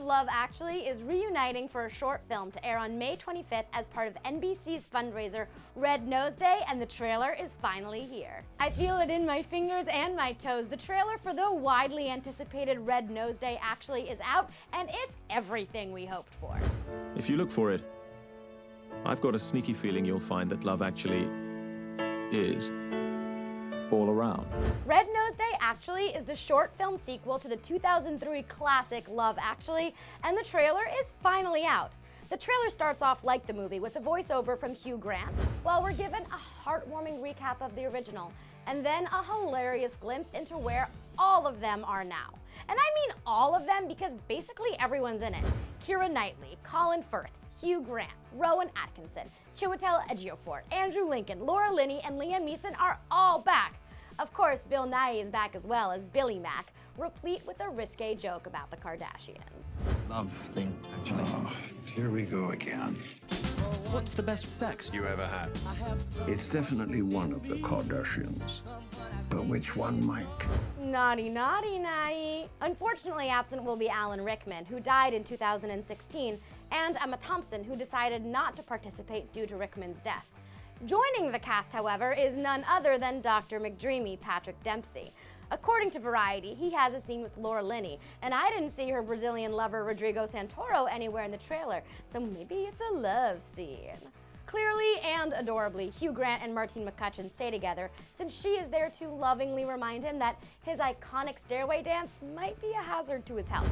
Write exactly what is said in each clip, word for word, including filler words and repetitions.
Love Actually is reuniting for a short film to air on May twenty-fifth as part of N B C's fundraiser Red Nose Day, and the trailer is finally here. I feel it in my fingers and my toes. The trailer for the widely anticipated Red Nose Day actually is out, and it's everything we hoped for. If you look for it, I've got a sneaky feeling you'll find that love actually is all around. Red Nose Day actually is the short film sequel to the two thousand three classic Love Actually, and the trailer is finally out. The trailer starts off like the movie with a voiceover from Hugh Grant, while we're given a heartwarming recap of the original, and then a hilarious glimpse into where all of them are now. And I mean all of them because basically everyone's in it. Keira Knightly, Colin Firth, Hugh Grant, Rowan Atkinson, Chiwetel Ejiofor, Andrew Lincoln, Laura Linney, and Liam Neeson are all back. Of course, Bill Nighy is back as well as Billy Mack, replete with a risque joke about the Kardashians. Love thing, actually. Oh, here we go again. What's the best sex you ever had? It's definitely one of the Kardashians. But which one, Mike? Naughty, naughty, Nighy. Unfortunately absent will be Alan Rickman, who died in two thousand sixteen, and Emma Thompson, who decided not to participate due to Rickman's death. Joining the cast, however, is none other than Doctor McDreamy, Patrick Dempsey. According to Variety, he has a scene with Laura Linney, and I didn't see her Brazilian lover Rodrigo Santoro anywhere in the trailer, so maybe it's a love scene. Clearly and adorably, Hugh Grant and Martine McCutcheon stay together, since she is there to lovingly remind him that his iconic stairway dance might be a hazard to his health.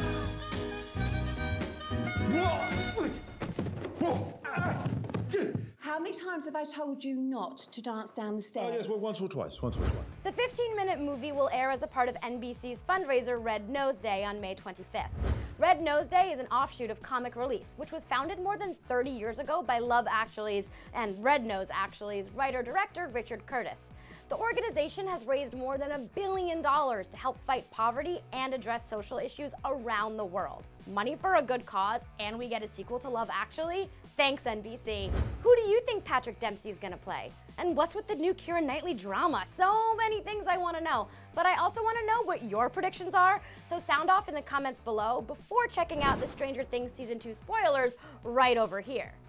How many times have I told you not to dance down the stairs? Oh, yes, well, once or twice, once or twice. The fifteen minute movie will air as a part of N B C's fundraiser Red Nose Day on May twenty-fifth. Red Nose Day is an offshoot of Comic Relief, which was founded more than thirty years ago by Love Actually's and Red Nose Actually's writer-director Richard Curtis. The organization has raised more than a billion dollars to help fight poverty and address social issues around the world. Money for a good cause, and we get a sequel to Love Actually? Thanks, N B C. Who do you think Patrick Dempsey is gonna play? And what's with the new Keira Knightly drama? So many things I wanna know, but I also wanna know what your predictions are, so sound off in the comments below before checking out the Stranger Things Season two spoilers right over here.